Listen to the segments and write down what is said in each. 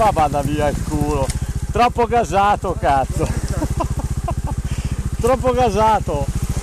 Ma vada via il culo. Troppo gasato, cazzo. Troppo gasato.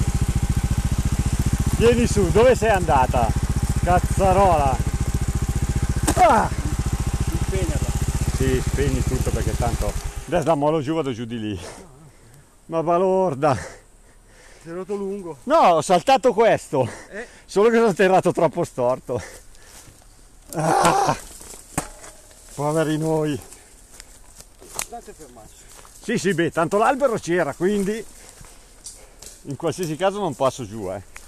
Vieni su, dove sei andata? Cazzarola. Ah! Spegnerla. Sì, spegni tutto perché tanto adesso la molo giù, vado giù di lì. Ma balorda. Si è rotto lungo. No, ho saltato questo. Solo che sono atterrato troppo storto. Ah! Poveri noi. Date fermarsi. Sì, sì, beh, tanto l'albero c'era, quindi in qualsiasi caso non passo giù,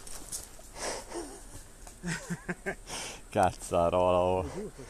Cazzarola, oh.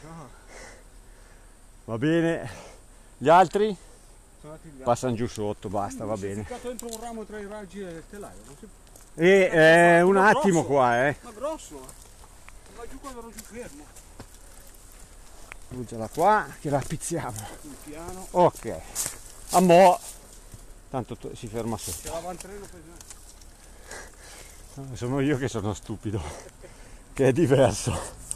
Va bene. Gli altri? Passano giù sotto, basta, va bene. Si è ficcato dentro un ramo tra i raggi e il telaio. Non si... E un attimo qua, Ma grosso. Va giù quando ero giù fermo. Bugiala qua, che la pizziamo. Sul piano. Ok. A mo'. Tanto si ferma sotto. C'è l'avantreno per... Sono io che sono stupido. Che è diverso.